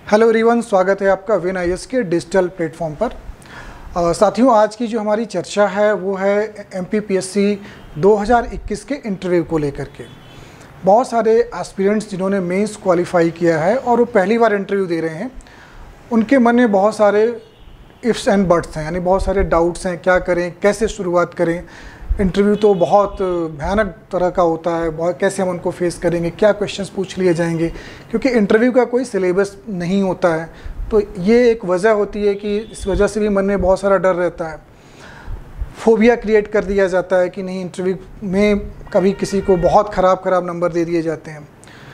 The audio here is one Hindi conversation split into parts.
हेलो एवरीवन, स्वागत है आपका विन आईएएस के डिजिटल प्लेटफॉर्म पर। साथियों, आज की जो हमारी चर्चा है वो है एमपीपीएससी 2021 के इंटरव्यू को लेकर के। बहुत सारे एस्पिरेंट्स जिन्होंने मेंस क्वालिफाई किया है और वो पहली बार इंटरव्यू दे रहे हैं, उनके मन में बहुत सारे इफ्स एंड बट्स हैं, यानी बहुत सारे डाउट्स हैं। क्या करें, कैसे शुरुआत करें, इंटरव्यू तो बहुत भयानक तरह का होता है, बहुत कैसे हम उनको फेस करेंगे, क्या क्वेश्चंस पूछ लिए जाएंगे, क्योंकि इंटरव्यू का कोई सिलेबस नहीं होता है। तो ये एक वजह होती है कि इस वजह से भी मन में बहुत सारा डर रहता है। फोबिया क्रिएट कर दिया जाता है कि नहीं, इंटरव्यू में कभी किसी को बहुत ख़राब नंबर दे दिए जाते हैं।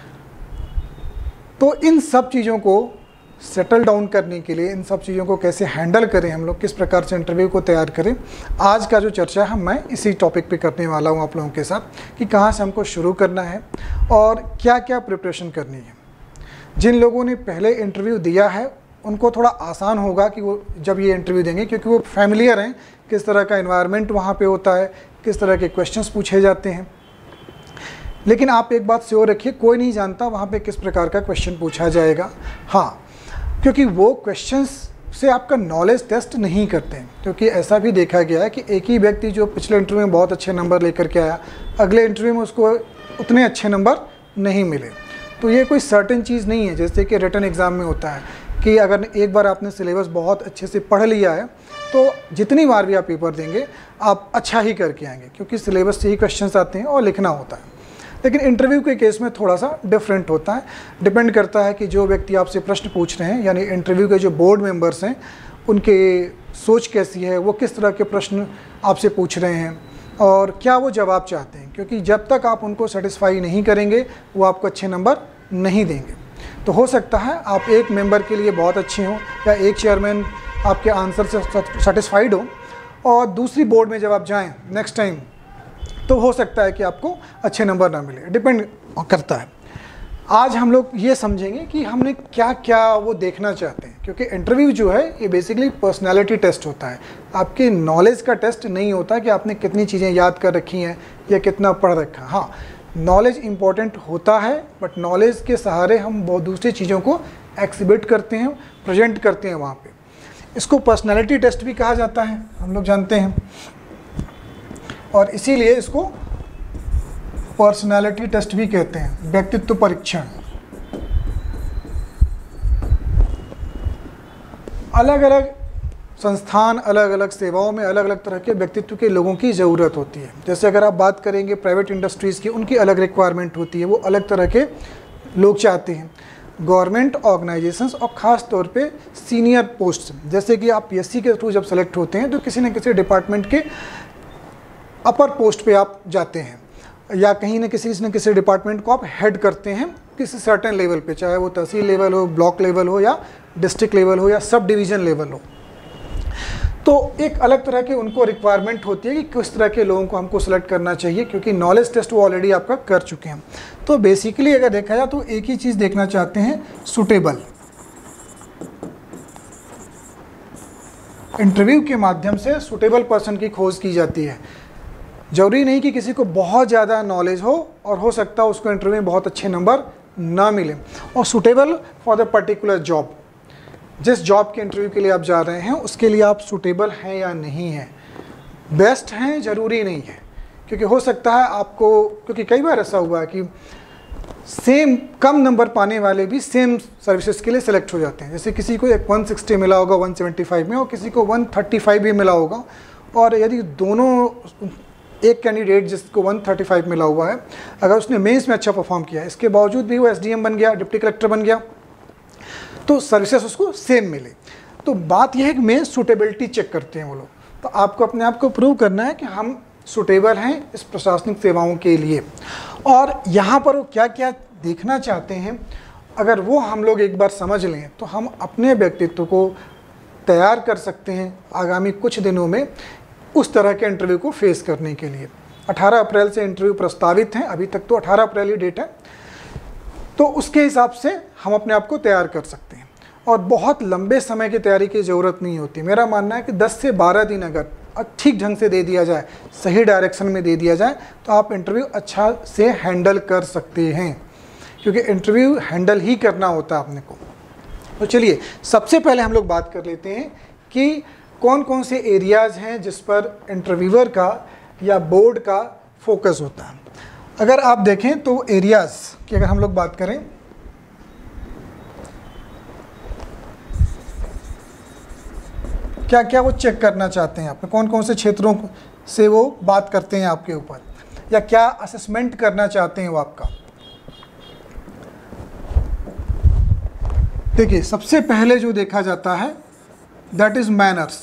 तो इन सब चीज़ों को सेटल डाउन करने के लिए, इन सब चीज़ों को कैसे हैंडल करें हम लोग, किस प्रकार से इंटरव्यू को तैयार करें, आज का जो चर्चा है मैं इसी टॉपिक पे करने वाला हूँ आप लोगों के साथ कि कहाँ से हमको शुरू करना है और क्या क्या प्रिपरेशन करनी है। जिन लोगों ने पहले इंटरव्यू दिया है उनको थोड़ा आसान होगा कि वो जब ये इंटरव्यू देंगे, क्योंकि वो फैमिलियर हैं किस तरह का एनवायरनमेंट वहाँ पर होता है, किस तरह के क्वेश्चंस पूछे जाते हैं। लेकिन आप एक बात श्योर रखिए, कोई नहीं जानता वहाँ पे किस प्रकार का क्वेश्चन पूछा जाएगा। हाँ, क्योंकि वो क्वेश्चंस से आपका नॉलेज टेस्ट नहीं करते हैं, क्योंकि ऐसा भी देखा गया है कि एक ही व्यक्ति जो पिछले इंटरव्यू में बहुत अच्छे नंबर लेकर के आया, अगले इंटरव्यू में उसको उतने अच्छे नंबर नहीं मिले। तो ये कोई सर्टेन चीज़ नहीं है, जैसे कि रिटन एग्ज़ाम में होता है कि अगर एक बार आपने सिलेबस बहुत अच्छे से पढ़ लिया है तो जितनी बार भी आप पेपर देंगे आप अच्छा ही करके आएंगे, क्योंकि सिलेबस से ही क्वेश्चंस आते हैं और लिखना होता है। लेकिन इंटरव्यू के केस में थोड़ा सा डिफरेंट होता है, डिपेंड करता है कि जो व्यक्ति आपसे प्रश्न पूछ रहे हैं, यानी इंटरव्यू के जो बोर्ड मेंबर्स हैं, उनके सोच कैसी है, वो किस तरह के प्रश्न आपसे पूछ रहे हैं और क्या वो जवाब चाहते हैं। क्योंकि जब तक आप उनको सेटिस्फाई नहीं करेंगे वो आपको अच्छे नंबर नहीं देंगे। तो हो सकता है आप एक मेंबर के लिए बहुत अच्छे हों या एक चेयरमैन आपके आंसर से सेटिस्फाइड हो, और दूसरी बोर्ड में जब आप जाएँ नेक्स्ट टाइम तो हो सकता है कि आपको अच्छे नंबर ना मिले, डिपेंड करता है। आज हम लोग ये समझेंगे कि हमने क्या क्या वो देखना चाहते हैं, क्योंकि इंटरव्यू जो है ये बेसिकली पर्सनालिटी टेस्ट होता है, आपके नॉलेज का टेस्ट नहीं होता कि आपने कितनी चीज़ें याद कर रखी हैं या कितना पढ़ रखा है। हाँ, नॉलेज इम्पॉर्टेंट होता है, बट नॉलेज के सहारे हम बहुत दूसरी चीज़ों को एक्सिबिट करते हैं, प्रेजेंट करते हैं वहाँ पर। इसको पर्सनैलिटी टेस्ट भी कहा जाता है, हम लोग जानते हैं, और इसीलिए इसको पर्सनालिटी टेस्ट भी कहते हैं, व्यक्तित्व परीक्षण। अलग अलग संस्थान, अलग अलग सेवाओं में अलग अलग तरह के व्यक्तित्व के लोगों की ज़रूरत होती है। जैसे अगर आप बात करेंगे प्राइवेट इंडस्ट्रीज़ की, उनकी अलग रिक्वायरमेंट होती है, वो अलग तरह के लोग चाहते हैं। गवर्नमेंट ऑर्गेनाइजेशंस और ख़ास तौर पे सीनियर पोस्ट, जैसे कि आप पीएससी के थ्रू जब सेलेक्ट होते हैं तो किसी न किसी डिपार्टमेंट के अपर पोस्ट पे आप जाते हैं, या कहीं न किसी डिपार्टमेंट को आप हेड करते हैं किसी सर्टेन लेवल पे, चाहे वो तहसील लेवल हो, ब्लॉक लेवल हो, या डिस्ट्रिक्ट लेवल हो, या सब डिवीज़न लेवल हो। तो एक अलग तरह की उनको रिक्वायरमेंट होती है कि किस तरह के लोगों को हमको सेलेक्ट करना चाहिए, क्योंकि नॉलेज टेस्ट वो ऑलरेडी आपका कर चुके हैं। तो बेसिकली अगर देखा जाए तो एक ही चीज़ देखना चाहते हैं, सुटेबल। इंटरव्यू के माध्यम से सुटेबल पर्सन की खोज की जाती है। जरूरी नहीं कि किसी को बहुत ज़्यादा नॉलेज हो, और हो सकता है उसको इंटरव्यू में बहुत अच्छे नंबर ना मिले। और suitable for the particular job, जिस जॉब के इंटरव्यू के लिए आप जा रहे हैं उसके लिए आप सूटेबल हैं या नहीं हैं। बेस्ट हैं ज़रूरी नहीं है, क्योंकि हो सकता है आपको, क्योंकि कई बार ऐसा हुआ है कि सेम कम नंबर पाने वाले भी सेम सर्विसेज के लिए सेलेक्ट हो जाते हैं। जैसे किसी को एक 160 मिला होगा 175 में, और किसी को 135 भी मिला होगा, और यदि दोनों, एक कैंडिडेट जिसको 135 मिला हुआ है, अगर उसने मेंस में अच्छा परफॉर्म किया, इसके बावजूद भी वो एसडीएम बन गया, डिप्टी कलेक्टर बन गया, तो सर्विसेज उसको सेम मिले। तो बात यह है कि मेंस सूटेबिलिटी चेक करते हैं वो लोग। तो आपको अपने आप को प्रूव करना है कि हम सूटेबल हैं इस प्रशासनिक सेवाओं के लिए, और यहाँ पर वो क्या क्या देखना चाहते हैं, अगर वो हम लोग एक बार समझ लें तो हम अपने व्यक्तित्व को तैयार कर सकते हैं आगामी कुछ दिनों में उस तरह के इंटरव्यू को फेस करने के लिए। 18 अप्रैल से इंटरव्यू प्रस्तावित हैं, अभी तक तो 18 अप्रैल ही डेट है, तो उसके हिसाब से हम अपने आप को तैयार कर सकते हैं। और बहुत लंबे समय की तैयारी की ज़रूरत नहीं होती। मेरा मानना है कि 10 से 12 दिन अगर ठीक ढंग से दे दिया जाए, सही डायरेक्शन में दे दिया जाए, तो आप इंटरव्यू अच्छा से हैंडल कर सकते हैं, क्योंकि इंटरव्यू हैंडल ही करना होता है अपने को। तो चलिए सबसे पहले हम लोग बात कर लेते हैं कि कौन कौन से एरियाज़ हैं जिस पर इंटरव्यूअर का या बोर्ड का फोकस होता है। अगर आप देखें तो एरियाज़ की अगर हम लोग बात करें, क्या क्या वो चेक करना चाहते हैं आप, कौन कौन से क्षेत्रों से वो बात करते हैं आपके ऊपर, या क्या असेसमेंट करना चाहते हैं वो आपका। देखिए सबसे पहले जो देखा जाता है दैट इज़ मैनर्स,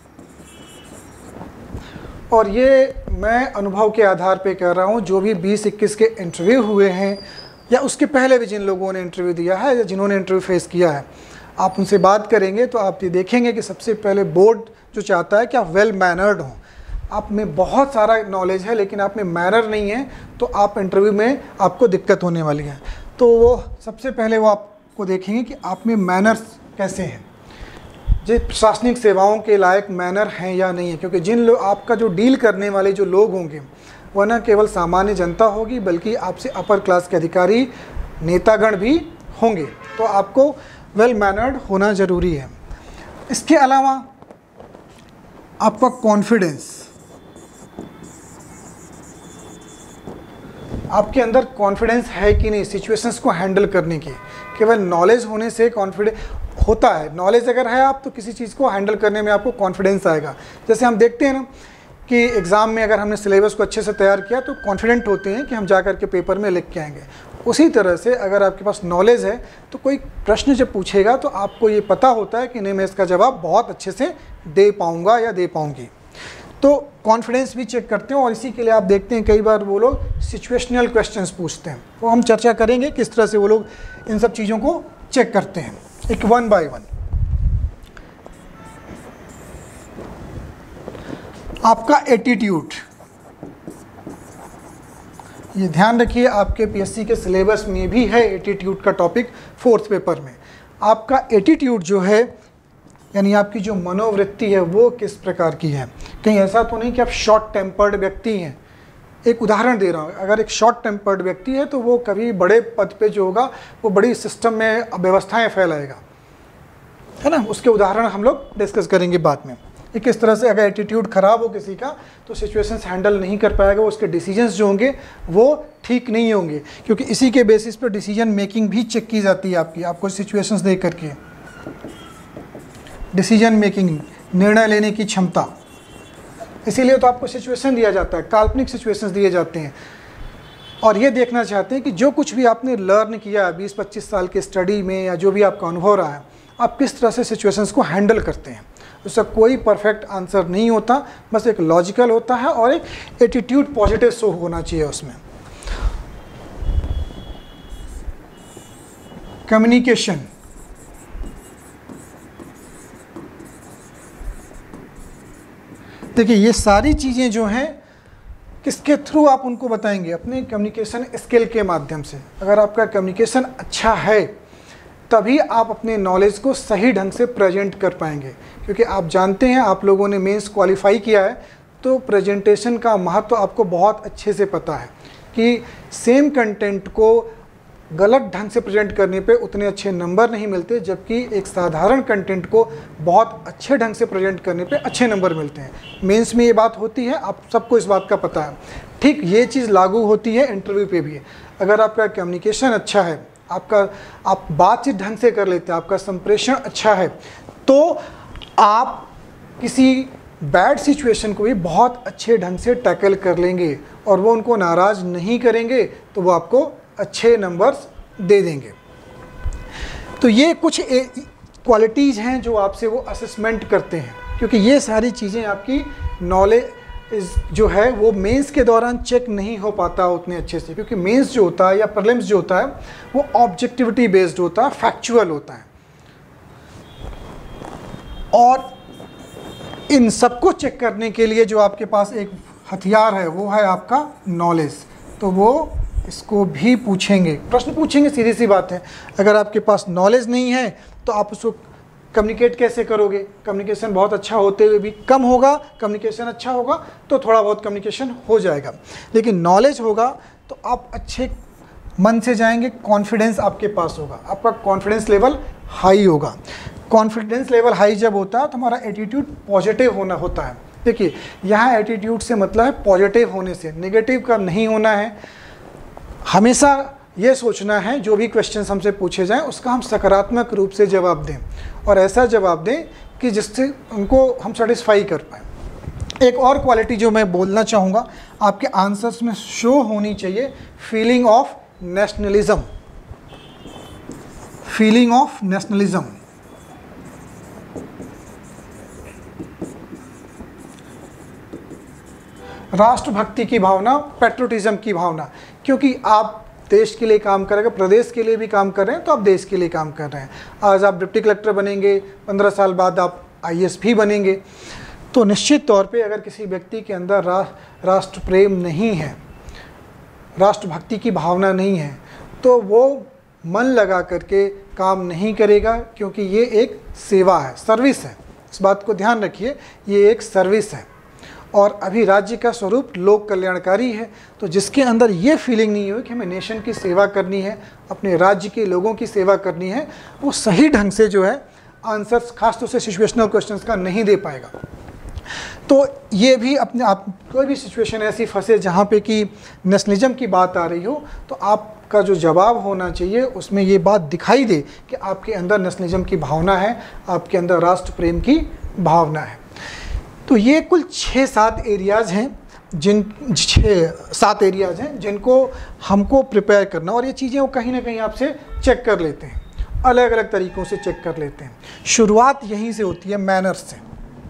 और ये मैं अनुभव के आधार पे कह रहा हूँ। जो भी 20-21 के इंटरव्यू हुए हैं या उसके पहले भी जिन लोगों ने इंटरव्यू दिया है या जिन्होंने इंटरव्यू फेस किया है, आप उनसे बात करेंगे तो आप ये देखेंगे कि सबसे पहले बोर्ड जो चाहता है कि आप वेल मैनर्ड हों। आप में बहुत सारा नॉलेज है लेकिन आप में मैनर नहीं है तो आप इंटरव्यू में आपको दिक्कत होने वाली है। तो वो सबसे पहले वो आपको देखेंगे कि आप में मैनर्स कैसे हैं, जो प्रशासनिक सेवाओं के लायक मैनर हैं या नहीं है। क्योंकि जिन लोग आपका जो डील करने वाले जो लोग होंगे वह न केवल सामान्य जनता होगी बल्कि आपसे अपर क्लास के अधिकारी नेतागण भी होंगे, तो आपको वेल मैनर्ड होना ज़रूरी है। इसके अलावा आपका कॉन्फिडेंस, आपके अंदर कॉन्फिडेंस है कि नहीं सिचुएशंस को हैंडल करने की। केवल नॉलेज होने से कॉन्फिडेंस होता है, नॉलेज अगर है आप तो किसी चीज़ को हैंडल करने में आपको कॉन्फिडेंस आएगा। जैसे हम देखते हैं ना कि एग्ज़ाम में अगर हमने सिलेबस को अच्छे से तैयार किया तो कॉन्फिडेंट होते हैं कि हम जा कर के पेपर में लिख के आएंगे। उसी तरह से अगर आपके पास नॉलेज है तो कोई प्रश्न जब पूछेगा तो आपको ये पता होता है कि नहीं मैं इसका जवाब बहुत अच्छे से दे पाऊँगा या दे पाऊँगी। तो कॉन्फिडेंस भी चेक करते हैं और इसी के लिए आप देखते हैं कई बार वो लोग सिचुएशनल क्वेश्चंस पूछते हैं। तो हम चर्चा करेंगे किस तरह से वो लोग इन सब चीज़ों को चेक करते हैं, एक 1 by 1। आपका एटीट्यूड, ये ध्यान रखिए आपके पीएससी के सिलेबस में भी है एटीट्यूड का टॉपिक 4th पेपर में। आपका एटीट्यूड जो है यानी आपकी जो मनोवृत्ति है वो किस प्रकार की है। कहीं ऐसा तो नहीं कि आप शॉर्ट टेम्पर्ड व्यक्ति हैं। एक उदाहरण दे रहा हूँ, अगर एक शॉर्ट टेम्पर्ड व्यक्ति है तो वो कभी बड़े पद पे जो होगा वो बड़ी सिस्टम में व्यवस्थाएं फैलाएगा, है ना। उसके उदाहरण हम लोग डिस्कस करेंगे बाद में। एक इस तरह से अगर एटीट्यूड ख़राब हो किसी का तो सिचुएशंस हैंडल नहीं कर पाएगा, उसके डिसीजंस जो होंगे वो ठीक नहीं होंगे, क्योंकि इसी के बेसिस पर डिसीजन मेकिंग भी चेक की जाती है आपको सिचुएशंस देख करके। डिसीजन मेकिंग, निर्णय लेने की क्षमता, इसीलिए तो आपको सिचुएशन दिया जाता है, काल्पनिक सिचुएशंस दिए जाते हैं और ये देखना चाहते हैं कि जो कुछ भी आपने लर्न किया 20-25 साल के स्टडी में या जो भी आपका अनुभव रहा है, आप किस तरह से सिचुएशंस को हैंडल करते हैं। उसका कोई परफेक्ट आंसर नहीं होता, बस एक लॉजिकल होता है और एक एटीट्यूड पॉजिटिव शो होना चाहिए उसमें। कम्युनिकेशन, देखिए ये सारी चीज़ें जो हैं किसके थ्रू आप उनको बताएंगे, अपने कम्युनिकेशन स्किल के माध्यम से। अगर आपका कम्युनिकेशन अच्छा है तभी आप अपने नॉलेज को सही ढंग से प्रेजेंट कर पाएंगे, क्योंकि आप जानते हैं आप लोगों ने मेंस क्वालिफाई किया है तो प्रेजेंटेशन का महत्व आपको बहुत अच्छे से पता है कि सेम कंटेंट को गलत ढंग से प्रेजेंट करने पे उतने अच्छे नंबर नहीं मिलते, जबकि एक साधारण कंटेंट को बहुत अच्छे ढंग से प्रेजेंट करने पे अच्छे नंबर मिलते हैं। मेंस में ये बात होती है, आप सबको इस बात का पता है। ठीक ये चीज़ लागू होती है इंटरव्यू पे भी। अगर आपका कम्युनिकेशन अच्छा है, आप बातचीत ढंग से कर लेते हैं, आपका संप्रेषण अच्छा है, तो आप किसी बैड सिचुएशन को भी बहुत अच्छे ढंग से टैकल कर लेंगे और वो उनको नाराज़ नहीं करेंगे, तो वो आपको अच्छे नंबर्स दे देंगे। तो ये कुछ क्वालिटीज़ हैं जो आपसे वो असेसमेंट करते हैं, क्योंकि ये सारी चीज़ें आपकी नॉलेज जो है वो मेंस के दौरान चेक नहीं हो पाता उतने अच्छे से, क्योंकि मेंस जो होता है या प्रीलिम्स जो होता है वो ऑब्जेक्टिविटी बेस्ड होता है, फैक्चुअल होता है। और इन सबको चेक करने के लिए जो आपके पास एक हथियार है वो है आपका नॉलेज। तो वो इसको भी पूछेंगे, प्रश्न पूछेंगे, सीधी सी बात है। अगर आपके पास नॉलेज नहीं है तो आप उसको कम्युनिकेट कैसे करोगे। कम्युनिकेशन बहुत अच्छा होते हुए भी कम होगा, कम्युनिकेशन अच्छा होगा तो थोड़ा बहुत कम्युनिकेशन हो जाएगा, लेकिन नॉलेज होगा तो आप अच्छे मन से जाएंगे, कॉन्फिडेंस आपके पास होगा, आपका कॉन्फिडेंस लेवल हाई होगा। कॉन्फिडेंस लेवल हाई जब होता है तो हमारा एटीट्यूड पॉजिटिव होना होता है। देखिए यहाँ एटीट्यूड से मतलब है पॉजिटिव होने से, नेगेटिव का नहीं होना है। हमेशा ये सोचना है जो भी क्वेश्चन हमसे पूछे जाएं उसका हम सकारात्मक रूप से जवाब दें और ऐसा जवाब दें कि जिससे उनको हम सेटिस्फाई कर पाएँ। एक और क्वालिटी जो मैं बोलना चाहूँगा, आपके आंसर्स में शो होनी चाहिए feeling of nationalism. Feeling of nationalism, राष्ट्रभक्ति की भावना, पैट्रियोटिज्म की भावना, क्योंकि आप देश के लिए काम करेंगे, प्रदेश के लिए भी काम कर रहे हैं तो आप देश के लिए काम कर रहे हैं। आज आप डिप्टी कलेक्टर बनेंगे, 15 साल बाद आप IAS भी बनेंगे। तो निश्चित तौर पे अगर किसी व्यक्ति के अंदर राष्ट्र प्रेम नहीं है, राष्ट्रभक्ति की भावना नहीं है, तो वो मन लगा करके काम नहीं करेगा, क्योंकि ये एक सेवा है, सर्विस है। इस बात को ध्यान रखिए, ये एक सर्विस है और अभी राज्य का स्वरूप लोक कल्याणकारी है। तो जिसके अंदर ये फीलिंग नहीं हो कि हमें नेशन की सेवा करनी है, अपने राज्य के लोगों की सेवा करनी है, वो सही ढंग से जो है आंसर्स खासतौर से सिचुएशनल क्वेश्चंस का नहीं दे पाएगा। तो ये भी अपने आप, कोई भी सिचुएशन ऐसी फंसे जहाँ पे कि नेशनलिज्म की बात आ रही हो, तो आपका जो जवाब होना चाहिए उसमें ये बात दिखाई दे कि आपके अंदर नेशनलिज्म की भावना है, आपके अंदर राष्ट्र प्रेम की भावना है। तो ये कुल 6-7 एरियाज़ हैं, 6-7 एरियाज़ हैं जिनको हमको प्रिपेयर करना, और ये चीज़ें वो कहीं ना कहीं आपसे चेक कर लेते हैं, अलग अलग तरीक़ों से चेक कर लेते हैं। शुरुआत यहीं से होती है, मैनर्स से।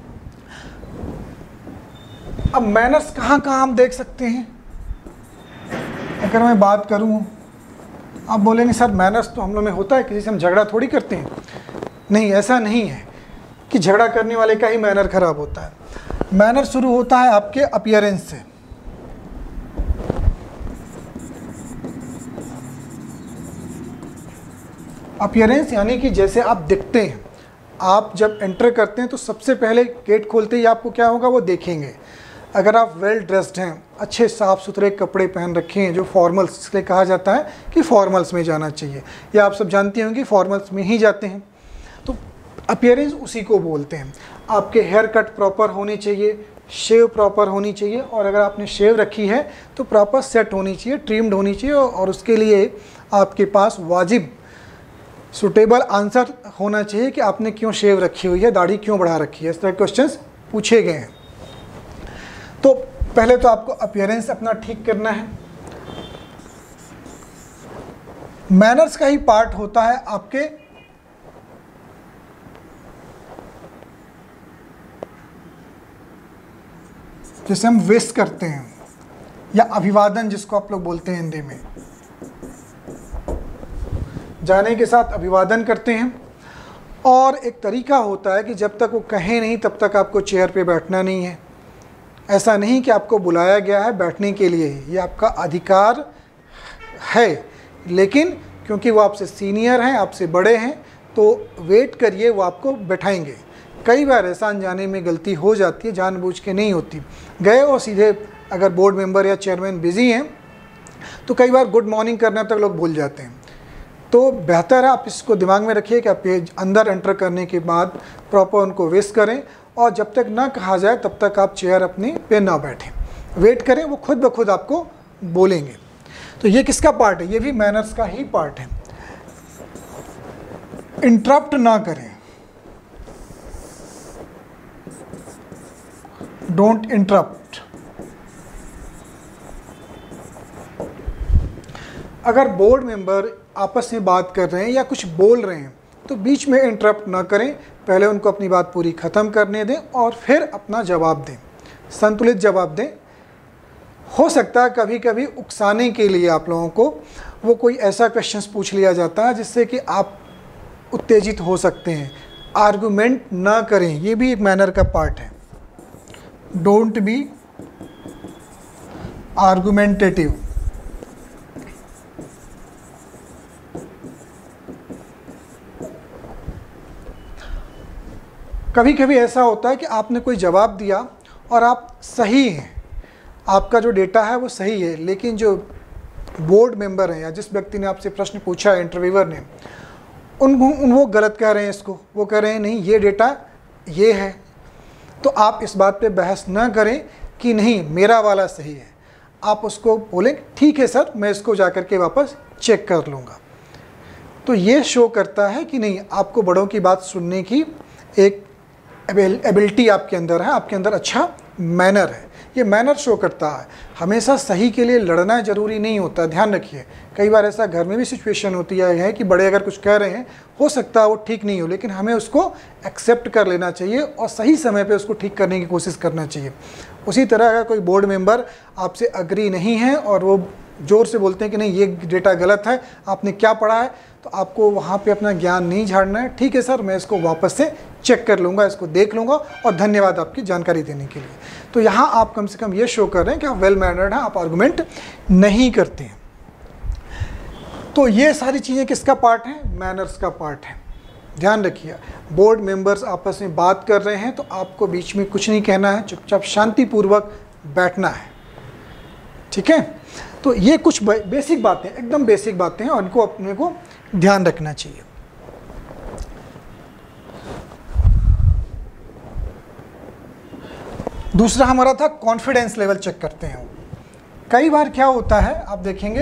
अब मैनर्स कहाँ कहाँ हम देख सकते हैं? अगर मैं बात करूँ, आप बोलेंगे सर मैनर्स तो हम लोग में होता है, किसी से हम झगड़ा थोड़ी करते हैं। नहीं, ऐसा नहीं है कि झगड़ा करने वाले का ही मैनर खराब होता है। मैनर शुरू होता है आपके अपीयरेंस से। अपीयरेंस यानी कि जैसे आप दिखते हैं। आप जब एंटर करते हैं तो सबसे पहले गेट खोलते ही आपको क्या होगा, वो देखेंगे। अगर आप वेल ड्रेस्ड हैं, अच्छे साफ़ सुथरे कपड़े पहन रखे हैं, जो फॉर्मल्स इसलिए कहा जाता है कि फॉर्मल्स में जाना चाहिए, या आप सब जानती होंगी फॉर्मल्स में ही जाते हैं, तो अपीयरेंस उसी को बोलते हैं। आपके हेयर कट प्रॉपर होनी चाहिए, शेव प्रॉपर होनी चाहिए, और अगर आपने शेव रखी है तो प्रॉपर सेट होनी चाहिए, ट्रिम्ड होनी चाहिए, और उसके लिए आपके पास वाजिब सूटेबल आंसर होना चाहिए कि आपने क्यों शेव रखी हुई है, दाढ़ी क्यों बढ़ा रखी है। इस तरह के क्वेश्चंस पूछे गए हैं। तो पहले तो आपको अपीयरेंस अपना ठीक करना है। मैनर्स का ही पार्ट होता है आपके जैसे हम विश करते हैं, या अभिवादन जिसको आप लोग बोलते हैं हिंदी में, जाने के साथ अभिवादन करते हैं। और एक तरीका होता है कि जब तक वो कहे नहीं तब तक आपको चेयर पे बैठना नहीं है। ऐसा नहीं कि आपको बुलाया गया है बैठने के लिए, ये आपका अधिकार है, लेकिन क्योंकि वो आपसे सीनियर हैं, आपसे बड़े हैं, तो वेट करिए, वो आपको बैठाएंगे। कई बार ऐसा अनजाने में गलती हो जाती है, जानबूझ के नहीं होती। गए और सीधे, अगर बोर्ड मेंबर या चेयरमैन बिजी हैं तो कई बार गुड मॉर्निंग करने तक लोग भूल जाते हैं। तो बेहतर है आप इसको दिमाग में रखिए कि आप अंदर एंटर करने के बाद प्रॉपर उनको विश करें, और जब तक ना कहा जाए तब तक आप चेयर अपनी पे ना बैठें, वेट करें, वो खुद ब खुद आपको बोलेंगे। तो ये किसका पार्ट है? ये भी मैनर्स का ही पार्ट है। इंटरप्ट ना करें, डोंट इंटरप्ट। अगर बोर्ड मेंबर आपस में बात कर रहे हैं या कुछ बोल रहे हैं तो बीच में इंटरप्ट ना करें, पहले उनको अपनी बात पूरी ख़त्म करने दें और फिर अपना जवाब दें, संतुलित जवाब दें। हो सकता है कभी कभी उकसाने के लिए आप लोगों को वो कोई ऐसा क्वेश्चंस पूछ लिया जाता है जिससे कि आप उत्तेजित हो सकते हैं। आर्गुमेंट ना करें, ये भी एक मैनर का पार्ट है। Don't be argumentative. कभी कभी ऐसा होता है कि आपने कोई जवाब दिया और आप सही हैं, आपका जो डेटा है वो सही है, लेकिन जो बोर्ड मेंबर हैं या जिस व्यक्ति ने आपसे प्रश्न पूछा है, इंटरव्यूअर ने, वो गलत कह रहे हैं इसको, वो कह रहे हैं नहीं ये डेटा ये है, तो आप इस बात पे बहस ना करें कि नहीं मेरा वाला सही है। आप उसको बोलें ठीक है सर, मैं इसको जाकर के वापस चेक कर लूँगा। तो ये शो करता है कि नहीं आपको बड़ों की बात सुनने की एक एबिलिटी आपके अंदर है, आपके अंदर अच्छा मैनर है। ये मैनर शो करता है। हमेशा सही के लिए लड़ना ज़रूरी नहीं होता, ध्यान रखिए। कई बार ऐसा घर में भी सिचुएशन होती है कि बड़े अगर कुछ कह रहे हैं, हो सकता है वो ठीक नहीं हो, लेकिन हमें उसको एक्सेप्ट कर लेना चाहिए और सही समय पे उसको ठीक करने की कोशिश करना चाहिए। उसी तरह अगर कोई बोर्ड मेंबर आपसे अग्री नहीं है और वो ज़ोर से बोलते हैं कि नहीं ये डेटा गलत है, आपने क्या पढ़ा है, तो आपको वहाँ पे अपना ज्ञान नहीं झाड़ना है। ठीक है सर, मैं इसको वापस से चेक कर लूँगा, इसको देख लूँगा और धन्यवाद आपकी जानकारी देने के लिए। तो यहाँ आप कम से कम ये शो कर रहे हैं कि आप वेल मैनर्ड हैं, आप आर्गुमेंट नहीं करते हैं। तो ये सारी चीज़ें किसका पार्ट है? मैनर्स का पार्ट है। ध्यान रखिए, बोर्ड मेंबर्स आपस में बात कर रहे हैं तो आपको बीच में कुछ नहीं कहना है, चुपचाप शांतिपूर्वक बैठना है। ठीक है, तो ये कुछ बेसिक बातें, एकदम बेसिक बातें हैं और इनको अपने को ध्यान रखना चाहिए। दूसरा हमारा था कॉन्फिडेंस लेवल चेक करते हैं। कई बार क्या होता है आप देखेंगे,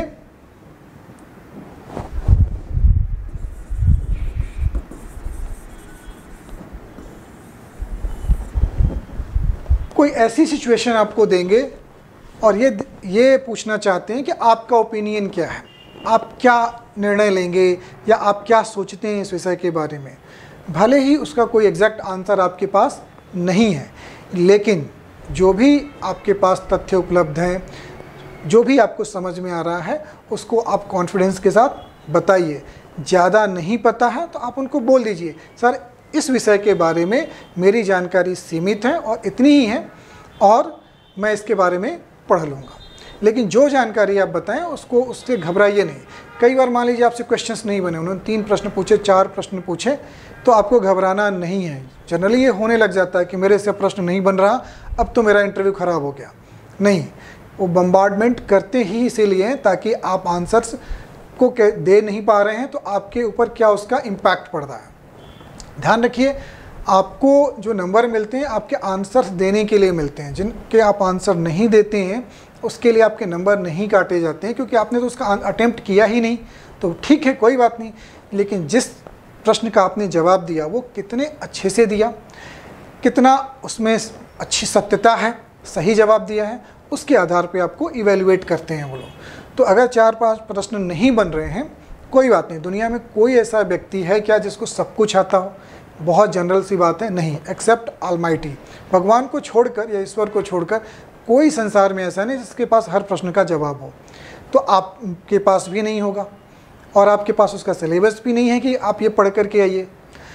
कोई ऐसी सिचुएशन आपको देंगे और ये पूछना चाहते हैं कि आपका ओपिनियन क्या है, आप क्या निर्णय लेंगे या आप क्या सोचते हैं इस विषय के बारे में। भले ही उसका कोई एग्जैक्ट आंसर आपके पास नहीं है, लेकिन जो भी आपके पास तथ्य उपलब्ध हैं, जो भी आपको समझ में आ रहा है, उसको आप कॉन्फिडेंस के साथ बताइए। ज़्यादा नहीं पता है तो आप उनको बोल दीजिए, सर इस विषय के बारे में मेरी जानकारी सीमित है और इतनी ही है और मैं इसके बारे में पढ़ लूँगा। लेकिन जो जानकारी आप बताएं उसको, उससे घबराइए नहीं। कई बार मान लीजिए आपसे क्वेश्चंस नहीं बने, उन्होंने 3 प्रश्न पूछे, 4 प्रश्न पूछे, तो आपको घबराना नहीं है। जनरली ये होने लग जाता है कि मेरे से प्रश्न नहीं बन रहा, अब तो मेरा इंटरव्यू ख़राब हो गया। नहीं, वो बम्बार्डमेंट करते ही इसीलिए हैं ताकि आप आंसर्स को दे नहीं पा रहे हैं तो आपके ऊपर क्या उसका इम्पैक्ट पड़ रहा है। ध्यान रखिए, आपको जो नंबर मिलते हैं आपके आंसर्स देने के लिए मिलते हैं। जिनके आप आंसर नहीं देते हैं उसके लिए आपके नंबर नहीं काटे जाते हैं, क्योंकि आपने तो उसका अटेम्प्ट किया ही नहीं। तो ठीक है, कोई बात नहीं, लेकिन जिस प्रश्न का आपने जवाब दिया वो कितने अच्छे से दिया, कितना उसमें अच्छी सत्यता है, सही जवाब दिया है, उसके आधार पे आपको इवेल्युएट करते हैं वो लोग। तो अगर 4-5 प्रश्न नहीं बन रहे हैं, कोई बात नहीं। दुनिया में कोई ऐसा व्यक्ति है क्या जिसको सब कुछ आता हो? बहुत जनरल सी बात है, नहीं, एक्सेप्ट ऑलमाइटी। भगवान को छोड़कर या ईश्वर को छोड़कर कोई संसार में ऐसा नहीं जिसके पास हर प्रश्न का जवाब हो। तो आपके पास भी नहीं होगा और आपके पास उसका सिलेबस भी नहीं है कि आप ये पढ़ करके आइए।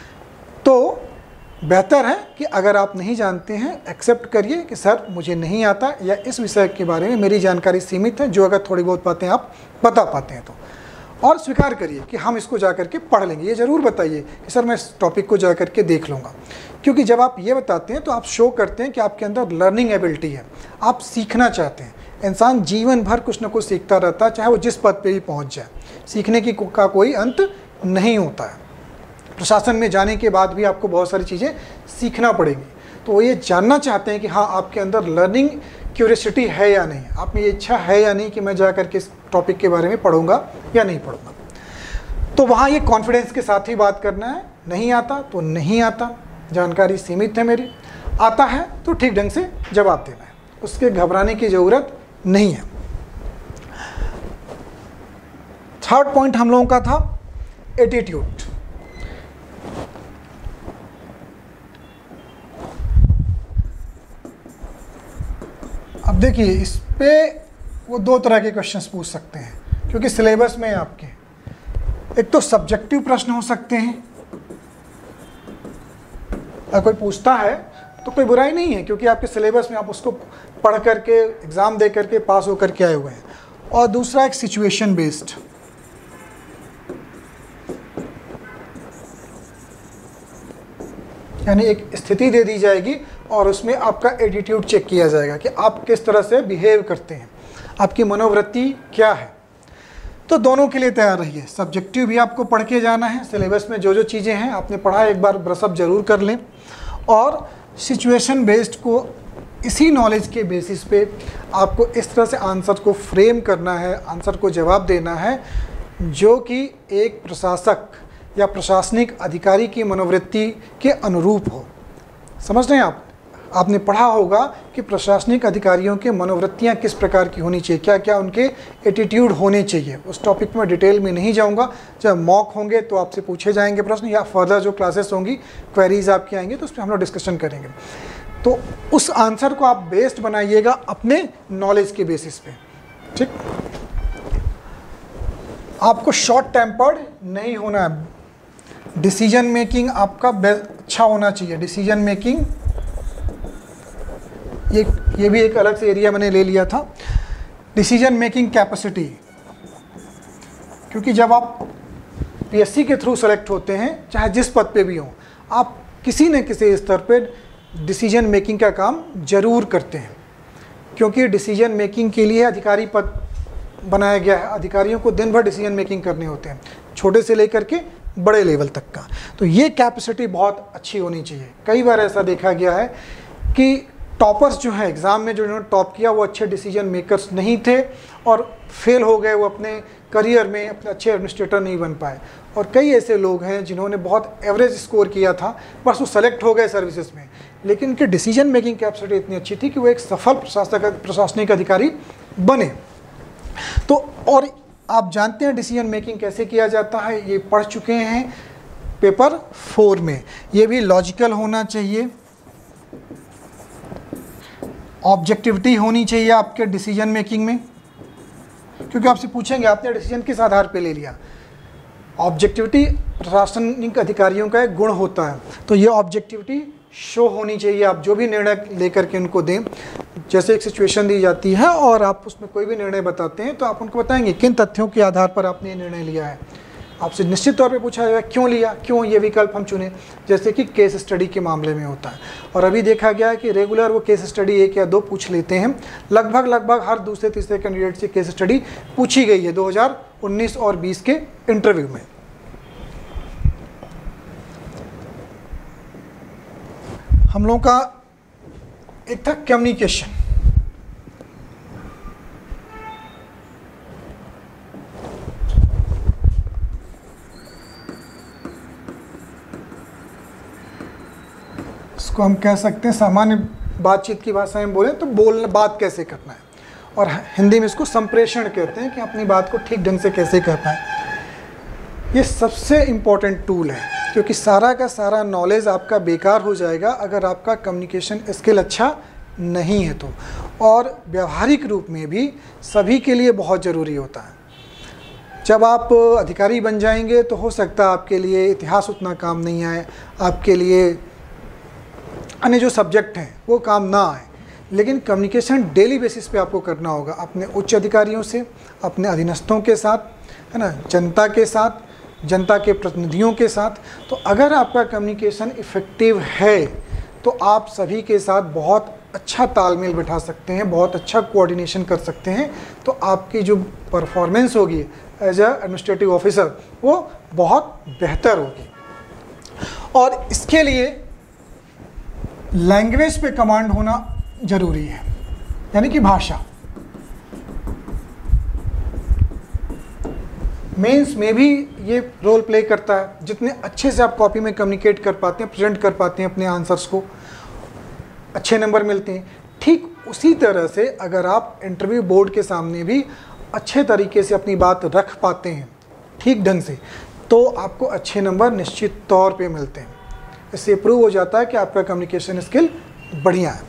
तो बेहतर है कि अगर आप नहीं जानते हैं, एक्सेप्ट करिए कि सर मुझे नहीं आता या इस विषय के बारे में मेरी जानकारी सीमित है, जो अगर थोड़ी बहुत बातें आप बता पाते हैं तो, और स्वीकार करिए कि हम इसको जा करके पढ़ लेंगे। ये ज़रूर बताइए कि सर मैं इस टॉपिक को जा करके देख लूँगा, क्योंकि जब आप ये बताते हैं तो आप शो करते हैं कि आपके अंदर लर्निंग एबिलिटी है, आप सीखना चाहते हैं। इंसान जीवन भर कुछ ना कुछ सीखता रहता है, चाहे वो जिस पद पे भी पहुँच जाए। सीखने का कोई अंत नहीं होता है। प्रशासन में जाने के बाद भी आपको बहुत सारी चीज़ें सीखना पड़ेंगी। तो वो ये जानना चाहते हैं कि हाँ आपके अंदर लर्निंग क्यूरियोसिटी है या नहीं, आप में ये इच्छा है या नहीं कि मैं जा करके इस टॉपिक के बारे में पढ़ूंगा या नहीं पढ़ूंगा। तो वहाँ ये कॉन्फिडेंस के साथ ही बात करना है। नहीं आता तो नहीं आता, जानकारी सीमित है मेरी, आता है तो ठीक ढंग से जवाब देना है, उसके घबराने की ज़रूरत नहीं है। थर्ड पॉइंट हम लोगों का था एटीट्यूड। अब देखिए, इस पे वो 2 तरह के क्वेश्चंस पूछ सकते हैं, क्योंकि सिलेबस में आपके एक तो सब्जेक्टिव प्रश्न हो सकते हैं। अगर कोई पूछता है तो कोई बुराई नहीं है, क्योंकि आपके सिलेबस में आप उसको पढ़ करके एग्ज़ाम दे करके पास हो करके आए हुए हैं। और दूसरा एक सिचुएशन बेस्ड, यानी एक स्थिति दे दी जाएगी और उसमें आपका एटीट्यूड चेक किया जाएगा कि आप किस तरह से बिहेव करते हैं, आपकी मनोवृत्ति क्या है। तो दोनों के लिए तैयार रहिए। सब्जेक्टिव भी आपको पढ़ के जाना है, सिलेबस में जो जो चीज़ें हैं आपने पढ़ा एक बार ब्रशअप जरूर कर लें, और सिचुएशन बेस्ड को इसी नॉलेज के बेसिस पे आपको इस तरह से आंसर को फ्रेम करना है, आंसर को जवाब देना है जो कि एक प्रशासक या प्रशासनिक अधिकारी की मनोवृत्ति के अनुरूप हो। समझ रहे हैं आप? आपने पढ़ा होगा कि प्रशासनिक अधिकारियों के मनोवृत्तियां किस प्रकार की होनी चाहिए, क्या क्या उनके एटीट्यूड होने चाहिए। उस टॉपिक में डिटेल में नहीं जाऊंगा, जब मॉक होंगे तो आपसे पूछे जाएंगे प्रश्न, या फर्दर जो क्लासेस होंगी क्वेरीज आपकी आएंगी तो उस पर हम लोग डिस्कशन करेंगे। तो उस आंसर को आप बेस्ड बनाइएगा अपने नॉलेज के बेसिस पे, ठीक। आपको शॉर्ट टेम्पर्ड नहीं होना है, डिसीजन मेकिंग आपका अच्छा होना चाहिए। डिसीजन मेकिंग ये भी एक अलग से एरिया मैंने ले लिया था, डिसीजन मेकिंग कैपेसिटी। क्योंकि जब आप पीएससी के थ्रू सेलेक्ट होते हैं, चाहे जिस पद पे भी हों, आप किसी न किसी स्तर पे डिसीजन मेकिंग का काम जरूर करते हैं, क्योंकि डिसीजन मेकिंग के लिए अधिकारी पद बनाया गया है। अधिकारियों को दिन भर डिसीजन मेकिंग करने होते हैं, छोटे से लेकर के बड़े लेवल तक का। तो ये कैपेसिटी बहुत अच्छी होनी चाहिए। कई बार ऐसा देखा गया है कि टॉपर्स जो हैं एग्ज़ाम में, जो इन्होंने टॉप किया, वो अच्छे डिसीजन मेकर्स नहीं थे और फेल हो गए, वो अपने करियर में अपने अच्छे एडमिनिस्ट्रेटर नहीं बन पाए। और कई ऐसे लोग हैं जिन्होंने बहुत एवरेज स्कोर किया था, बस वो सेलेक्ट हो गए सर्विसेज में, लेकिन उनकी डिसीजन मेकिंग कैपेसिटी इतनी अच्छी थी कि वो एक सफल प्रशासनिक अधिकारी बने। तो और आप जानते हैं डिसीजन मेकिंग कैसे किया जाता है, ये पढ़ चुके हैं पेपर 4 में। ये भी लॉजिकल होना चाहिए, ऑब्जेक्टिविटी होनी चाहिए आपके डिसीजन मेकिंग में, क्योंकि आपसे पूछेंगे आपने डिसीजन किस आधार पे ले लिया। ऑब्जेक्टिविटी प्रशासनिक अधिकारियों का एक गुण होता है, तो ये ऑब्जेक्टिविटी शो होनी चाहिए। आप जो भी निर्णय लेकर के उनको दें, जैसे एक सिचुएशन दी जाती है और आप उसमें कोई भी निर्णय बताते हैं, तो आप उनको बताएंगे किन तथ्यों के आधार पर आपने ये निर्णय लिया है। आपसे निश्चित तौर पे पूछा जाएगा क्यों लिया, क्यों ये विकल्प हम चुने, जैसे कि केस स्टडी के मामले में होता है। और अभी देखा गया है कि रेगुलर वो केस स्टडी 1 या 2 पूछ लेते हैं। लगभग हर दूसरे तीसरे कैंडिडेट से केस स्टडी पूछी गई है 2019 और 20 के इंटरव्यू में। हम लोगों का एक था कम्युनिकेशन। इसको हम कह सकते हैं सामान्य बातचीत की भाषा में बोलें तो बात कैसे करना है, और हिंदी में इसको संप्रेषण कहते हैं कि अपनी बात को ठीक ढंग से कैसे कर पाए। ये सबसे इम्पोर्टेंट टूल है, क्योंकि सारा का सारा नॉलेज आपका बेकार हो जाएगा अगर आपका कम्युनिकेशन स्किल अच्छा नहीं है तो। और व्यवहारिक रूप में भी सभी के लिए बहुत ज़रूरी होता है। जब आप अधिकारी बन जाएंगे तो हो सकता है आपके लिए इतिहास उतना काम नहीं आए, आपके लिए अन्य जो सब्जेक्ट हैं वो काम ना आए, लेकिन कम्युनिकेशन डेली बेसिस पे आपको करना होगा, अपने उच्च अधिकारियों से, अपने अधीनस्थों के साथ, है ना, जनता के साथ, जनता के प्रतिनिधियों के साथ। तो अगर आपका कम्युनिकेशन इफ़ेक्टिव है तो आप सभी के साथ बहुत अच्छा तालमेल बिठा सकते हैं, बहुत अच्छा कोऑर्डिनेशन कर सकते हैं। तो आपकी जो परफॉर्मेंस होगी एज ए एडमिनिस्ट्रेटिव ऑफिसर वो बहुत बेहतर होगी। और इसके लिए लैंग्वेज पे कमांड होना ज़रूरी है, यानी कि भाषा। मेंस में भी ये रोल प्ले करता है। जितने अच्छे से आप कॉपी में कम्युनिकेट कर पाते हैं, प्रेजेंट कर पाते हैं अपने आंसर्स को, अच्छे नंबर मिलते हैं। ठीक उसी तरह से अगर आप इंटरव्यू बोर्ड के सामने भी अच्छे तरीके से अपनी बात रख पाते हैं ठीक ढंग से, तो आपको अच्छे नंबर निश्चित तौर पे मिलते हैं। इससे प्रूव हो जाता है कि आपका कम्युनिकेशन स्किल बढ़िया है।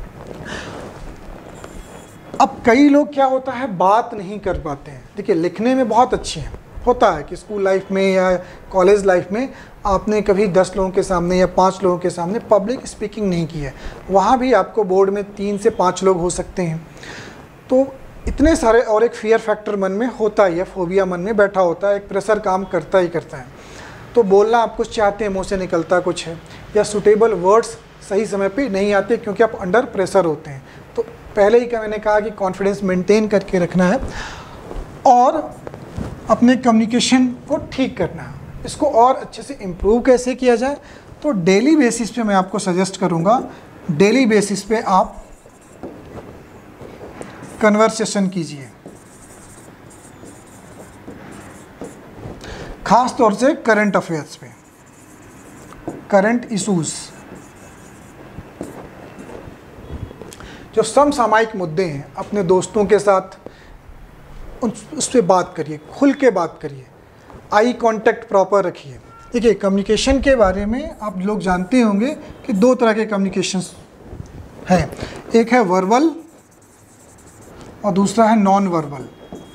अब कई लोग क्या होता है बात नहीं कर पाते हैं। देखिए लिखने में बहुत अच्छे हैं, होता है कि स्कूल लाइफ में या कॉलेज लाइफ में आपने कभी 10 लोगों के सामने या 5 लोगों के सामने पब्लिक स्पीकिंग नहीं की है, वहाँ भी आपको बोर्ड में 3 से 5 लोग हो सकते हैं। तो इतने सारे, और एक फियर फैक्टर मन में होता ही है, फोबिया मन में बैठा होता है, एक प्रेशर काम करता ही करता है। तो बोलना आप कुछ चाहते हैं, मुँह से निकलता कुछ है, या सूटेबल वर्ड्स सही समय पे नहीं आते क्योंकि आप अंडर प्रेशर होते हैं। तो पहले ही मैंने कहा कि कॉन्फिडेंस मेंटेन करके रखना है। और अपने कम्युनिकेशन को ठीक करना है। इसको और अच्छे से इम्प्रूव कैसे किया जाए, तो डेली बेसिस पे मैं आपको सजेस्ट करूँगा, डेली बेसिस पे आप कन्वर्सेशन कीजिए, खास तौर से करंट अफेयर्स पे, करंट इश्यूज, जो समसामयिक मुद्दे हैं, अपने दोस्तों के साथ उस पर बात करिए, खुल के बात करिए, आई कांटेक्ट प्रॉपर रखिए। देखिए, कम्युनिकेशन के बारे में आप लोग जानते होंगे कि दो तरह के कम्युनिकेशंस हैं, एक है वर्बल और दूसरा है नॉन वर्बल।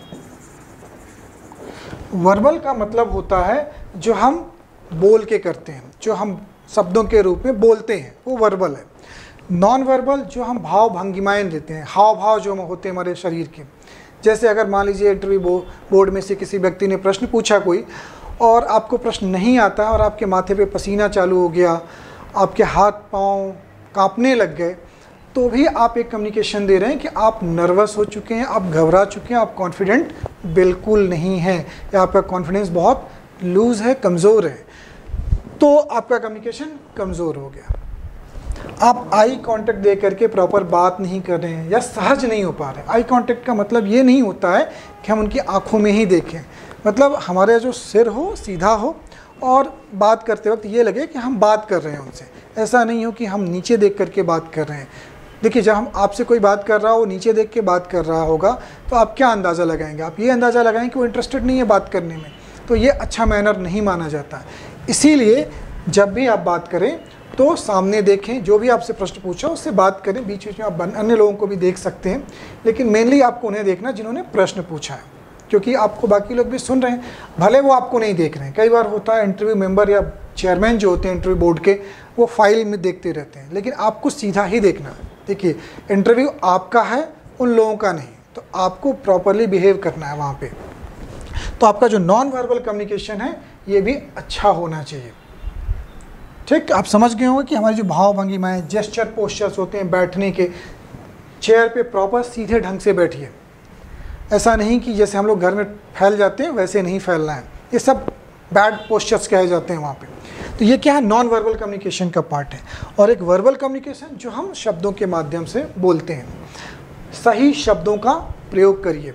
वर्बल का मतलब होता है जो हम बोल के करते हैं, जो हम शब्दों के रूप में बोलते हैं, वो वर्बल है। नॉन वर्बल जो हम भाव भंगिमाएं देते हैं, हाव भाव जो होते हैं हमारे शरीर के, जैसे अगर मान लीजिए इंटरव्यू बोर्ड में से किसी व्यक्ति ने प्रश्न पूछा कोई, और आपको प्रश्न नहीं आता और आपके माथे पे पसीना चालू हो गया, आपके हाथ पांव कांपने लग गए, तो भी आप एक कम्युनिकेशन दे रहे हैं कि आप नर्वस हो चुके हैं, आप घबरा चुके हैं, आप कॉन्फिडेंट बिल्कुल नहीं है, या आपका कॉन्फिडेंस बहुत लूज़ है, कमज़ोर है, तो आपका कम्युनिकेशन कमज़ोर हो गया। आप आई कांटेक्ट दे करके प्रॉपर बात नहीं कर रहे हैं या सहज नहीं हो पा रहे। आई कांटेक्ट का मतलब ये नहीं होता है कि हम उनकी आंखों में ही देखें, मतलब हमारे जो सिर हो सीधा हो और बात करते वक्त ये लगे कि हम बात कर रहे हैं उनसे। ऐसा नहीं हो कि हम नीचे देख करके बात कर रहे हैं। देखिए, जब हम आपसे कोई बात कर रहा हो, नीचे देख के बात कर रहा होगा, तो आप क्या अंदाज़ा लगाएंगे? आप ये अंदाज़ा लगाएंगे कि वो इंटरेस्टेड नहीं है बात करने में, तो ये अच्छा मैनर नहीं माना जाता। इसीलिए जब भी आप बात करें तो सामने देखें, जो भी आपसे प्रश्न पूछा उससे बात करें, बीच बीच में आप अन्य लोगों को भी देख सकते हैं, लेकिन मेनली आपको उन्हें देखना जिन्होंने प्रश्न पूछा है, क्योंकि आपको बाकी लोग भी सुन रहे हैं, भले वो आपको नहीं देख रहे हैं। कई बार होता है इंटरव्यू मेंबर या चेयरमैन जो होते हैं इंटरव्यू बोर्ड के, वो फाइल में देखते रहते हैं, लेकिन आपको सीधा ही देखना है। देखिए, इंटरव्यू आपका है, उन लोगों का नहीं, तो आपको प्रॉपरली बिहेव करना है वहाँ पे। तो आपका जो नॉन वर्बल कम्युनिकेशन है ये भी अच्छा होना चाहिए। ठीक, आप समझ गए होंगे कि हमारी जो भाव भंगिमाएं, जेस्चर, पोस्चर्स होते हैं बैठने के, चेयर पे प्रॉपर सीधे ढंग से बैठिए। ऐसा नहीं कि जैसे हम लोग घर में फैल जाते हैं वैसे नहीं फैलना है, ये सब बैड पोस्चर्स कहे जाते हैं वहाँ पे। तो ये क्या है? नॉन वर्बल कम्युनिकेशन का पार्ट है। और एक वर्बल कम्युनिकेशन जो हम शब्दों के माध्यम से बोलते हैं। सही शब्दों का प्रयोग करिए।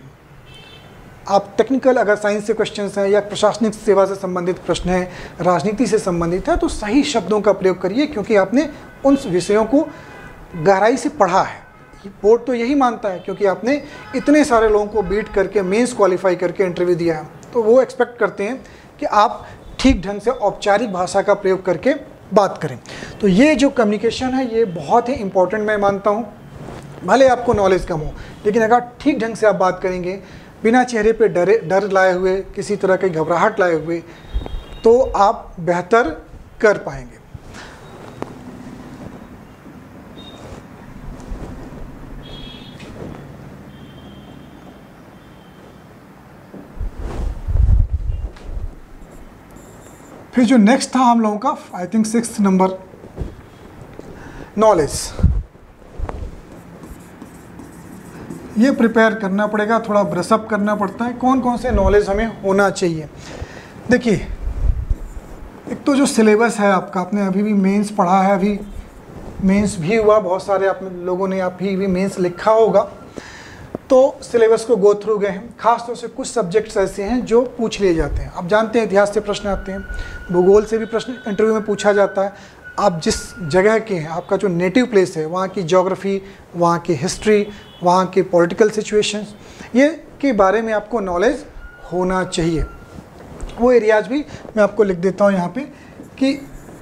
आप टेक्निकल अगर साइंस से क्वेश्चंस हैं या प्रशासनिक सेवा से संबंधित प्रश्न हैं, राजनीति से संबंधित है, तो सही शब्दों का प्रयोग करिए, क्योंकि आपने उन विषयों को गहराई से पढ़ा है। बोर्ड तो यही मानता है, क्योंकि आपने इतने सारे लोगों को बीट करके मेंस क्वालिफाई करके इंटरव्यू दिया है, तो वो एक्सपेक्ट करते हैं कि आप ठीक ढंग से औपचारिक भाषा का प्रयोग करके बात करें। तो ये जो कम्युनिकेशन है ये बहुत ही इंपॉर्टेंट मैं मानता हूँ। भले आपको नॉलेज कम हो, लेकिन अगर ठीक ढंग से आप बात करेंगे, बिना चेहरे पे डर लाए हुए, किसी तरह की घबराहट लाए हुए, तो आप बेहतर कर पाएंगे। फिर जो नेक्स्ट था हम लोगों का, I think 6th number, knowledge. ये प्रिपेयर करना पड़ेगा, थोड़ा ब्रशअप करना पड़ता है, कौन कौन से नॉलेज हमें होना चाहिए। देखिए, एक तो जो सिलेबस है आपका, आपने अभी भी मेंस पढ़ा है, अभी मेंस भी हुआ, बहुत सारे आप लोगों ने अभी भी मेंस लिखा होगा, तो सिलेबस को गो थ्रू गए हैं। खास तौर से कुछ सब्जेक्ट्स ऐसे हैं जो पूछ लिए जाते हैं। आप जानते हैं इतिहास से प्रश्न आते हैं, भूगोल से भी प्रश्न इंटरव्यू में पूछा जाता है। आप जिस जगह के हैं, आपका जो नेटिव प्लेस है, वहाँ की ज्योग्राफी, वहाँ की हिस्ट्री, वहाँ के पॉलिटिकल सिचुएशंस, ये के बारे में आपको नॉलेज होना चाहिए। वो एरियाज भी मैं आपको लिख देता हूँ यहाँ पे कि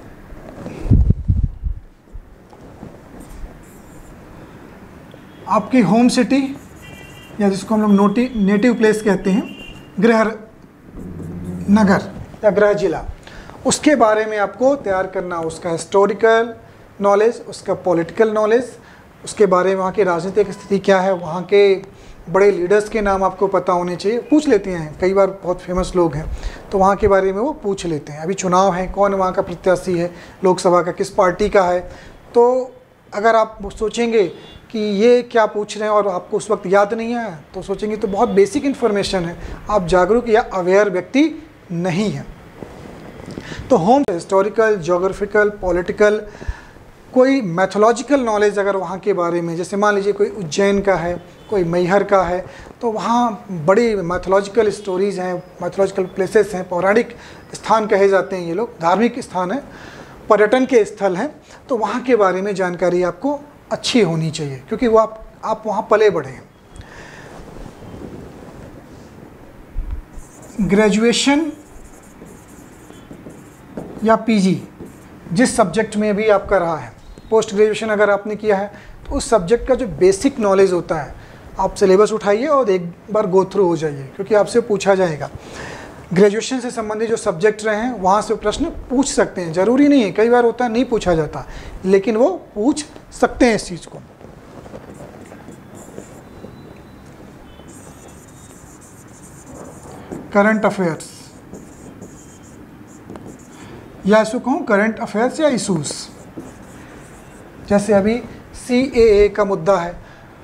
आपकी होम सिटी या जिसको हम लोग नेटिव प्लेस कहते हैं, गृह नगर या गृह जिला, उसके बारे में आपको तैयार करना, उसका हिस्टोरिकल नॉलेज, उसका पॉलिटिकल नॉलेज, उसके बारे में वहाँ की राजनीतिक स्थिति क्या है, वहाँ के बड़े लीडर्स के नाम आपको पता होने चाहिए। पूछ लेते हैं, कई बार बहुत फेमस लोग हैं तो वहाँ के बारे में वो पूछ लेते हैं। अभी चुनाव है, कौन वहाँ का प्रत्याशी है, लोकसभा का किस पार्टी का है, तो अगर आप सोचेंगे कि ये क्या पूछ रहे हैं और आपको उस वक्त याद नहीं आया, तो सोचेंगे तो बहुत बेसिक इन्फॉर्मेशन है, आप जागरूक या अवेयर व्यक्ति नहीं हैं। तो होम हिस्टोरिकल, ज्योग्राफिकल, पॉलिटिकल, कोई मैथोलॉजिकल नॉलेज अगर वहाँ के बारे में, जैसे मान लीजिए कोई उज्जैन का है, कोई मैहर का है, तो वहाँ बड़ी मैथोलॉजिकल स्टोरीज़ हैं, मैथोलॉजिकल प्लेसेस हैं, पौराणिक स्थान कहे जाते हैं ये लोग, धार्मिक स्थान हैं, पर्यटन के स्थल हैं, तो वहाँ के बारे में जानकारी आपको अच्छी होनी चाहिए, क्योंकि वो आप वहाँ पले बढ़े हैं। ग्रेजुएशन या पीजी जिस सब्जेक्ट में भी आपका रहा है, पोस्ट ग्रेजुएशन अगर आपने किया है, तो उस सब्जेक्ट का जो बेसिक नॉलेज होता है, आप सिलेबस उठाइए और एक बार गो थ्रू हो जाइए, क्योंकि आपसे पूछा जाएगा। ग्रेजुएशन से संबंधित जो सब्जेक्ट रहे हैं वहाँ से प्रश्न पूछ सकते हैं, ज़रूरी नहीं है, कई बार होता है नहीं पूछा जाता, लेकिन वो पूछ सकते हैं इस चीज़ को। करंट अफेयर्स, या इसको कहूँ करंट अफेयर्स या इशूज़, जैसे अभी CAA का मुद्दा है,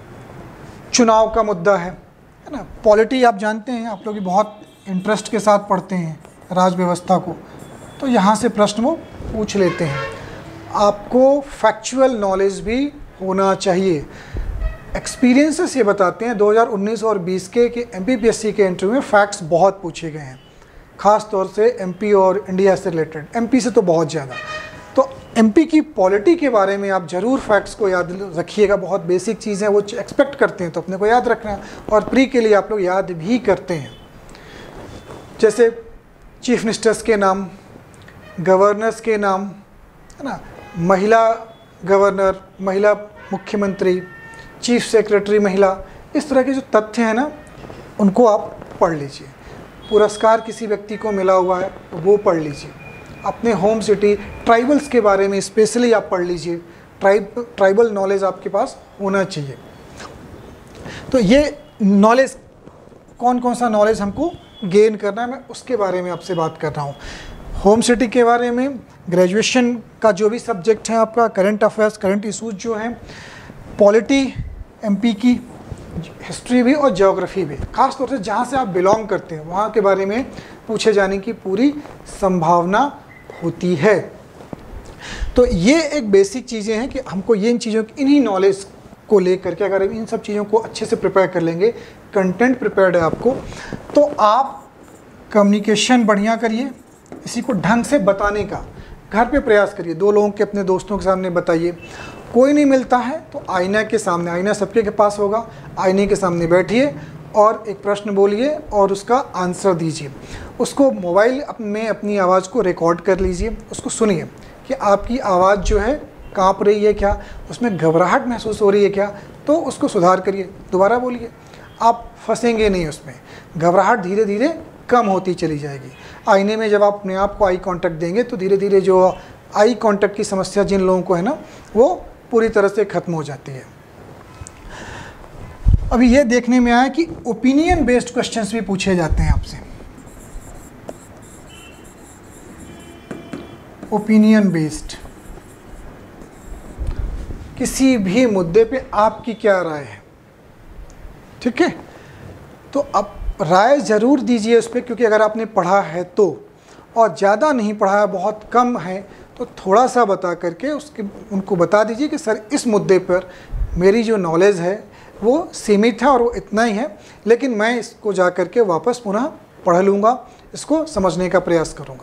चुनाव का मुद्दा है ना। पॉलिटी आप जानते हैं, आप लोग बहुत इंटरेस्ट के साथ पढ़ते हैं राज व्यवस्था को, तो यहाँ से प्रश्न वो पूछ लेते हैं। आपको फैक्चुअल नॉलेज भी होना चाहिए। एक्सपीरियंसेस ये बताते हैं 2019 और 20 के MPPSC के इंटरव्यू में फैक्ट्स बहुत पूछे गए हैं, ख़ास तौर से MP और इंडिया से रिलेटेड, MP से तो बहुत ज़्यादा। तो MP की पॉलिटी के बारे में आप ज़रूर फैक्ट्स को याद रखिएगा, बहुत बेसिक चीज़ें वो एक्सपेक्ट करते हैं, तो अपने को याद रखना है, और प्री के लिए आप लोग याद भी करते हैं। जैसे चीफ मिनिस्टर्स के नाम, गवर्नर्स के नाम, है ना, महिला गवर्नर, महिला मुख्यमंत्री, चीफ सेक्रेटरी महिला, इस तरह के जो तथ्य हैं ना, उनको आप पढ़ लीजिए। पुरस्कार किसी व्यक्ति को मिला हुआ है तो वो पढ़ लीजिए। अपने होम सिटी, ट्राइबल्स के बारे में स्पेशली आप पढ़ लीजिए, ट्राइबल नॉलेज आपके पास होना चाहिए। तो ये नॉलेज, कौन कौन सा नॉलेज हमको गेन करना है, मैं उसके बारे में आपसे बात कर रहा हूँ। होम सिटी के बारे में, ग्रेजुएशन का जो भी सब्जेक्ट है आपका, करंट अफेयर्स, करंट इशूज़ जो हैं, पॉलिटी MP की, हिस्ट्री भी और ज्योग्राफी भी, ख़ास तौर से जहाँ से आप बिलोंग करते हैं वहाँ के बारे में पूछे जाने की पूरी संभावना होती है। तो ये एक बेसिक चीज़ें हैं कि हमको ये इन चीज़ों की, इन्हीं नॉलेज को लेकर के अगर इन सब चीज़ों को अच्छे से प्रिपेयर कर लेंगे, कंटेंट प्रिपेयर्ड है आपको, तो आप कम्युनिकेशन बढ़िया करिए, इसी को ढंग से बताने का घर पे प्रयास करिए, 2 लोगों के, अपने दोस्तों के सामने बताइए। कोई नहीं मिलता है तो आईना के सामने, आईना सबके के पास होगा, आईने के सामने बैठिए और एक प्रश्न बोलिए और उसका आंसर दीजिए। उसको मोबाइल में अपनी आवाज़ को रिकॉर्ड कर लीजिए, उसको सुनिए कि आपकी आवाज़ जो है काँप रही है क्या, उसमें घबराहट महसूस हो रही है क्या, तो उसको सुधार करिए, दोबारा बोलिए, आप फंसेंगे नहीं उसमें, घबराहट धीरे धीरे कम होती चली जाएगी। आईने में जब आप अपने आप को आई कांटेक्ट देंगे तो धीरे धीरे जो आई कांटेक्ट की समस्या जिन लोगों को है ना, वो पूरी तरह से ख़त्म हो जाती है। अभी ये देखने में आया कि ओपिनियन बेस्ड क्वेश्चंस भी पूछे जाते हैं आपसे। ओपिनियन बेस्ड, किसी भी मुद्दे पे आपकी क्या राय है, ठीक है, तो अब राय ज़रूर दीजिए उस पर, क्योंकि अगर आपने पढ़ा है तो, और ज़्यादा नहीं पढ़ा है, बहुत कम है, तो थोड़ा सा बता करके उनको बता दीजिए कि सर इस मुद्दे पर मेरी जो नॉलेज है वो सीमित है और वो इतना ही है, लेकिन मैं इसको जा करके वापस पुनः पढ़ लूँगा, इसको समझने का प्रयास करूँगा।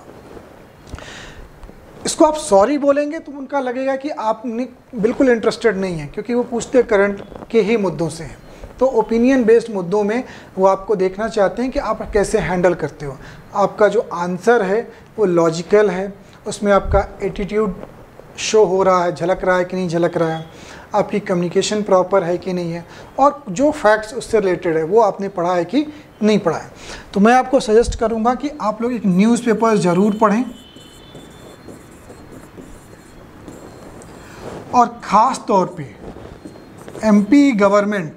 इसको आप सॉरी बोलेंगे तो उनका लगेगा कि आप बिल्कुल इंटरेस्टेड नहीं हैं, क्योंकि वो पूछते करंट के ही मुद्दों से हैं। तो ओपिनियन बेस्ड मुद्दों में वो आपको देखना चाहते हैं कि आप कैसे हैंडल करते हो, आपका जो आंसर है वो लॉजिकल है, उसमें आपका एटीट्यूड शो हो रहा है, झलक रहा है कि नहीं झलक रहा है, आपकी कम्युनिकेशन प्रॉपर है कि नहीं है, और जो फैक्ट्स उससे रिलेटेड है वो आपने पढ़ा है कि नहीं पढ़ा है। तो मैं आपको सजेस्ट करूँगा कि आप लोग एक न्यूज़पेपर ज़रूर पढ़ें, और ख़ास तौर पे MP गवर्नमेंट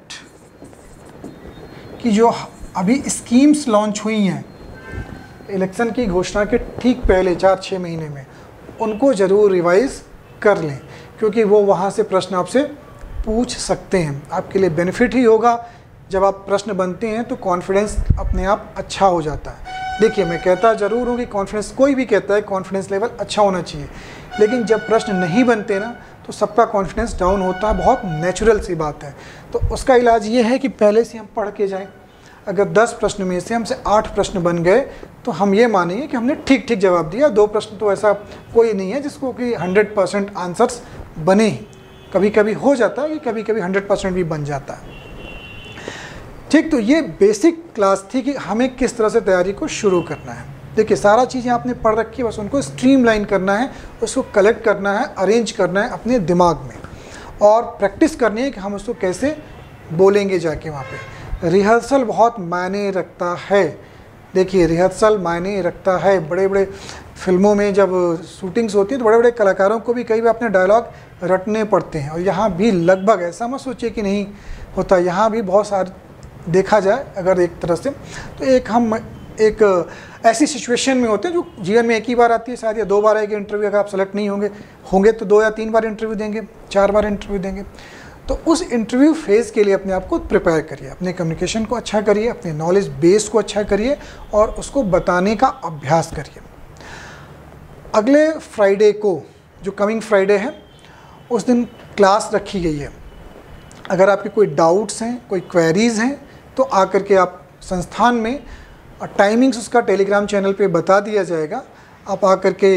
की जो अभी स्कीम्स लॉन्च हुई हैं इलेक्शन की घोषणा के ठीक पहले 4-6 महीने में, उनको ज़रूर रिवाइज़ कर लें, क्योंकि वो वहाँ से प्रश्न आपसे पूछ सकते हैं। आपके लिए बेनिफिट ही होगा। जब आप प्रश्न बनते हैं तो कॉन्फिडेंस अपने आप अच्छा हो जाता है। देखिए, मैं कहता ज़रूर हूँ कि कॉन्फिडेंस, कोई भी कहता है कॉन्फिडेंस लेवल अच्छा होना चाहिए, लेकिन जब प्रश्न नहीं बनते ना तो सबका कॉन्फिडेंस डाउन होता है। बहुत नेचुरल सी बात है। तो उसका इलाज ये है कि पहले से हम पढ़ के जाएं। अगर 10 प्रश्न में से हमसे 8 प्रश्न बन गए तो हम ये मानेंगे कि हमने ठीक ठीक जवाब दिया। 2 प्रश्न तो ऐसा कोई नहीं है जिसको कि 100% आंसर्स बने ही। कभी कभी हो जाता है कि कभी कभी 100% भी बन जाता है। ठीक, तो ये बेसिक क्लास थी कि हमें किस तरह से तैयारी को शुरू करना है। देखिए, सारा चीज़ें आपने पढ़ रखी है, बस उनको स्ट्रीमलाइन करना है, उसको कलेक्ट करना है, अरेंज करना है अपने दिमाग में, और प्रैक्टिस करनी है कि हम उसको कैसे बोलेंगे जाके वहाँ पे। रिहर्सल बहुत मायने रखता है। देखिए, रिहर्सल मायने रखता है। बड़े बड़े फिल्मों में जब शूटिंग्स होती हैं तो बड़े बड़े कलाकारों को भी कई बार अपने डायलॉग रटने पड़ते हैं, और यहाँ भी लगभग, ऐसा मत सोचिए कि नहीं होता, यहाँ भी बहुत सारे देखा जाए अगर एक तरह से, तो हम एक ऐसी सिचुएशन में होते हैं जो जीवन में एक ही बार आती है, शायद या 2 बार आएगी इंटरव्यू। अगर आप सेलेक्ट नहीं होंगे तो 2 या 3 बार इंटरव्यू देंगे, 4 बार इंटरव्यू देंगे। तो उस इंटरव्यू फेज़ के लिए अपने आप को प्रिपेयर करिए, अपने कम्युनिकेशन को अच्छा करिए, अपने नॉलेज बेस को अच्छा करिए, और उसको बताने का अभ्यास करिए। अगले फ्राइडे को, जो कमिंग फ्राइडे है, उस दिन क्लास रखी गई है। अगर आपके कोई डाउट्स हैं, कोई क्वेरीज़ हैं, तो आकर के आप संस्थान में, टाइमिंग्स उसका टेलीग्राम चैनल पे बता दिया जाएगा, आप आकर के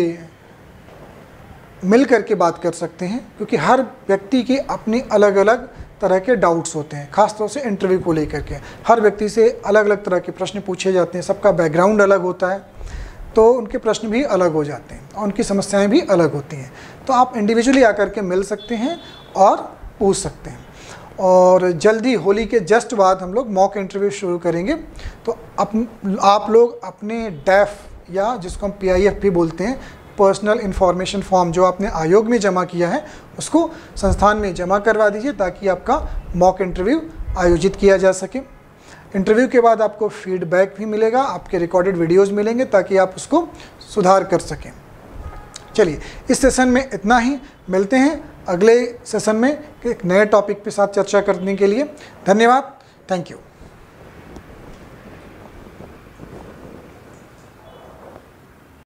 मिल करके बात कर सकते हैं, क्योंकि हर व्यक्ति के अपने अलग अलग तरह के डाउट्स होते हैं। ख़ासतौर से इंटरव्यू को लेकर के हर व्यक्ति से अलग अलग तरह के प्रश्न पूछे जाते हैं। सबका बैकग्राउंड अलग होता है, तो उनके प्रश्न भी अलग हो जाते हैं और उनकी समस्याएं भी अलग होती हैं। तो आप इंडिविजुअली आकर के मिल सकते हैं और पूछ सकते हैं। और जल्दी होली के जस्ट बाद हम लोग मॉक इंटरव्यू शुरू करेंगे। तो आप लोग अपने डैफ, या जिसको हम PIF भी बोलते हैं, पर्सनल इन्फॉर्मेशन फॉर्म, जो आपने आयोग में जमा किया है, उसको संस्थान में जमा करवा दीजिए, ताकि आपका मॉक इंटरव्यू आयोजित किया जा सके। इंटरव्यू के बाद आपको फीडबैक भी मिलेगा, आपके रिकॉर्डेड वीडियोज़ मिलेंगे, ताकि आप उसको सुधार कर सकें। चलिए, इस सेशन में इतना ही। मिलते हैं अगले सेशन में एक नए टॉपिक के साथ चर्चा करने के लिए। धन्यवाद। Thank you.